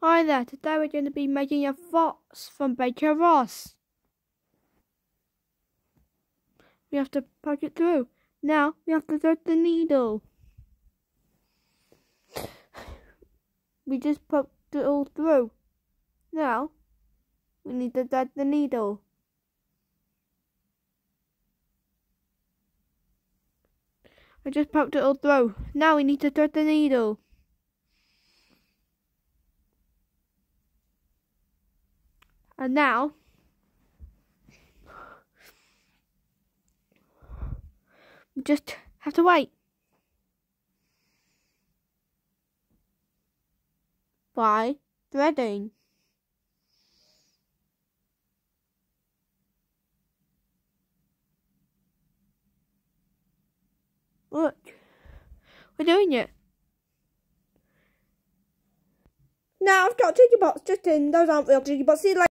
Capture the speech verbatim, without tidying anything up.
Hi there, today we're going to be making a fox from Baker Ross. We have to poke it through. Now we have to thread the needle. We just poked it all through. Now we need to thread the needle. I just poked it all through. Now we need to thread the needle. And now we just have to wait. By threading. Look, we're doing it. Now I've got chicky bots just in. Those aren't real chicky bots. See you later.